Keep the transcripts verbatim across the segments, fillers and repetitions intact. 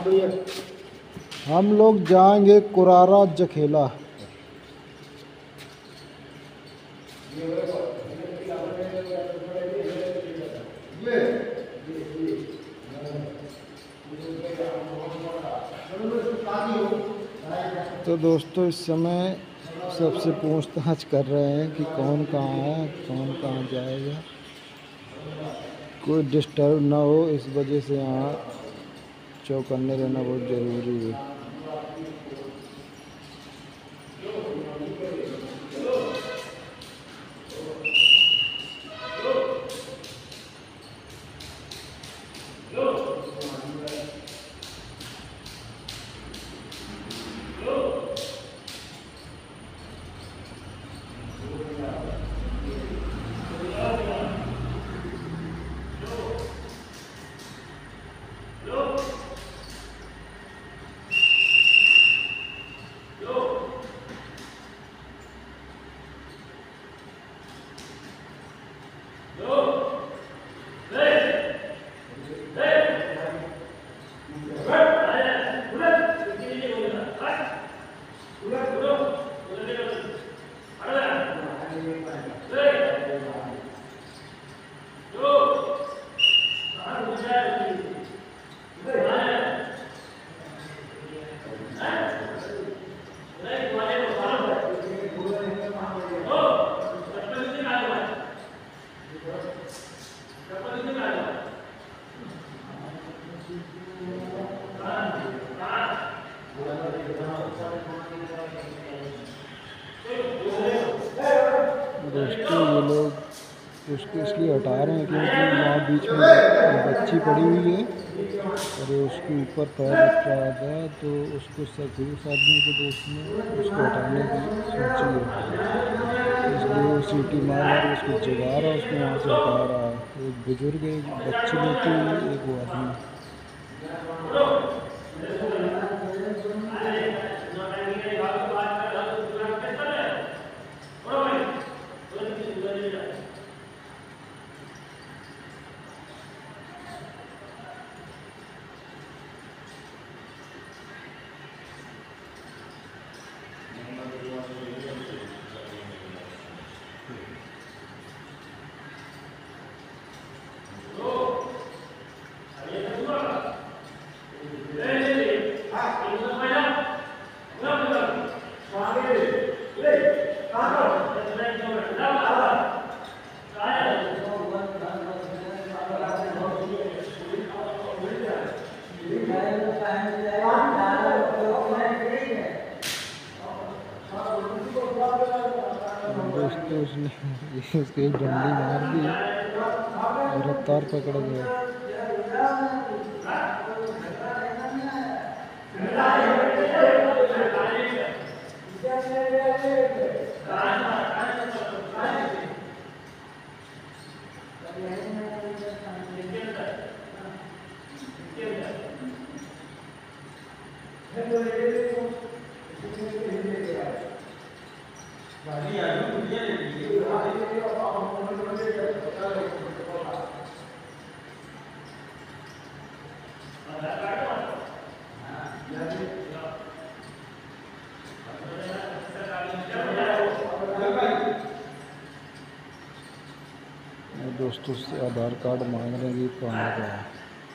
हम लोग जाएंगे कुरारा जखेला। तो दोस्तों इस समय सबसे पूछताछ कर रहे हैं कि कौन कहाँ है, कौन कहाँ जाएगा, कोई डिस्टर्ब ना हो, इस वजह से यहाँ चौकन्ने रहना बहुत ज़रूरी है। दोस्तों ये लोग उसको इसलिए हटा रहे हैं क्योंकि वहाँ बीच में बच्ची पड़ी हुई है और उसके ऊपर पैर रख रहा था, तो उसको पुलिस आदमी के दोस्त ने उसको हटाने की सोची है, इसलिए वो सीटी मार मार उसको जगा रहा है, उसको वहाँ से हटा रहा है। एक बुजुर्ग, एक बच्ची लेती हुई, एक वो आदमी। दोस्तों उसने उसके एक डंडी मार दी, गिरफ्तार पकड़ गया। दोस्तों से आधार कार्ड मांग रहे हैं, कहाँ का है।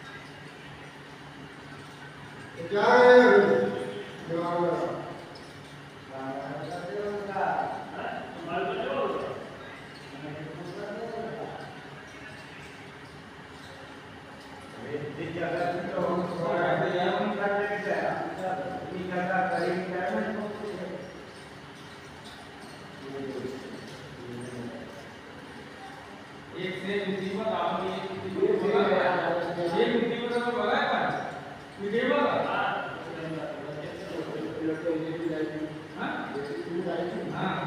एक से मुसीबत आपने एक मुसीबत बोला है, एक मुसीबत को बोला है पर मुझे बोला हां हां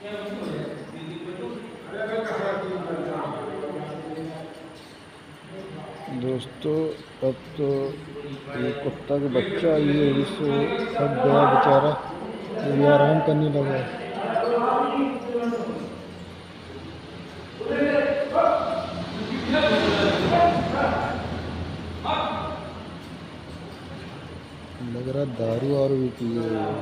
दोस्तों अब तो ये कुत्ता का बच्चा ये इसको थक गया बेचारा, तो ये आराम करने लगा। लग रहा दारू वारू भी पिए हुए है।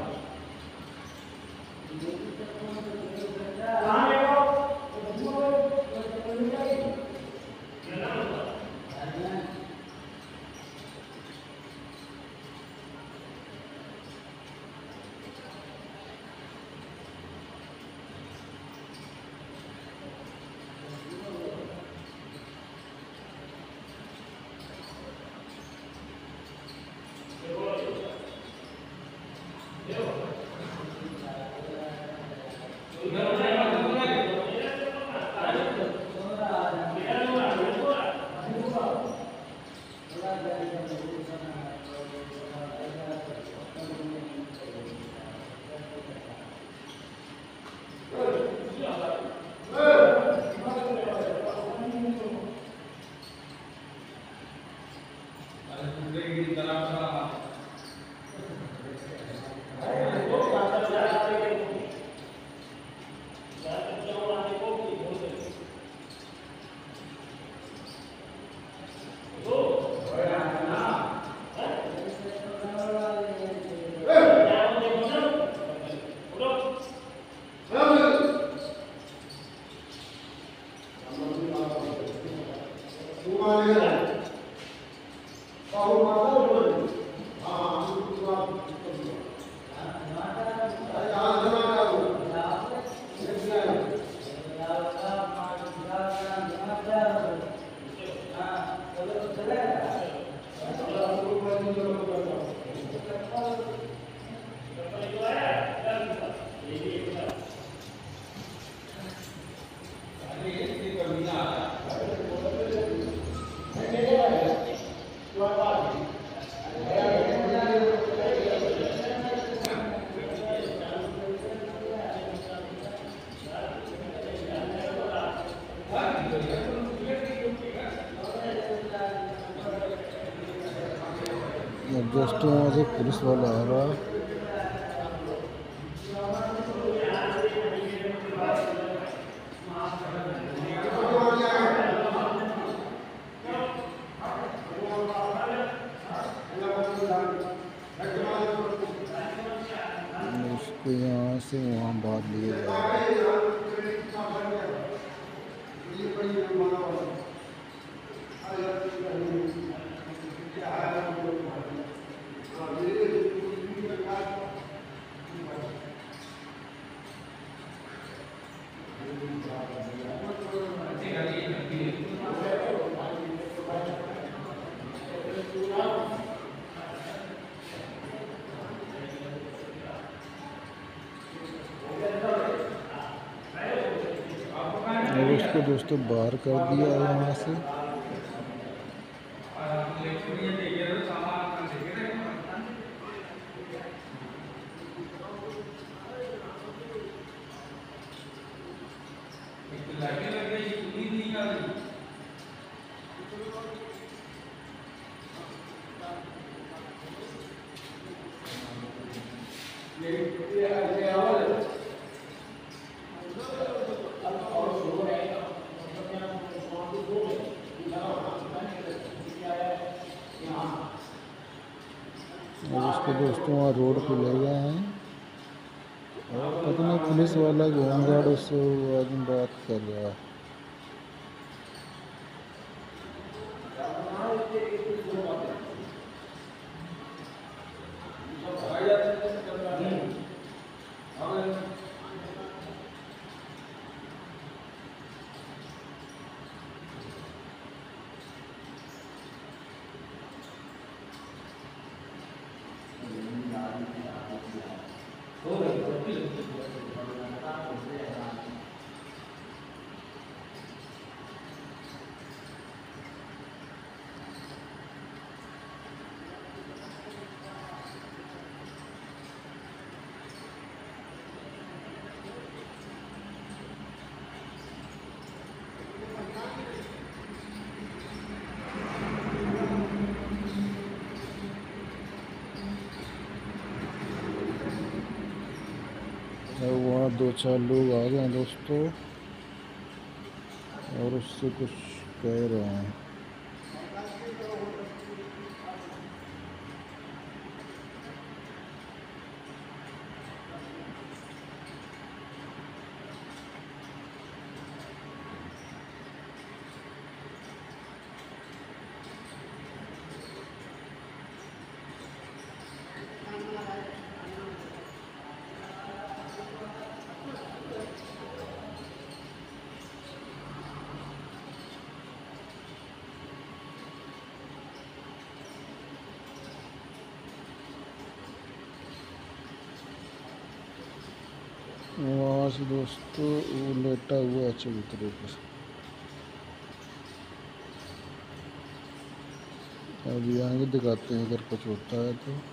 दोस्तों वहाँ से पुलिस वाला आ रहा है। उसको यहाँ से वहाँ बांध लिया जा रहा है। और उसको दोस्तों बाहर कर दिया है वहाँ से। और उसको दोस्तों वहाँ रोड पे ले गए हैं और पता नहीं पुलिस वाला होमगार्ड उससे वो आदमी बात कर रहा है। वहाँ दो चार लोग आ गए हैं दोस्तों और उससे कुछ कह रहे हैं। वहाँ से दोस्तों वो लेटा हुआ है चबूतरे पर। अभी आगे दिखाते हैं अगर कुछ होता है तो।